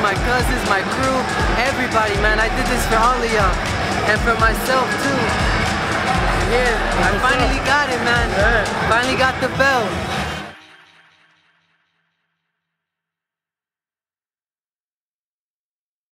my cousins, my crew, everybody, man. I did this for all of y'all. And for myself, too. Yeah, I finally got it, man. Finally got the belt.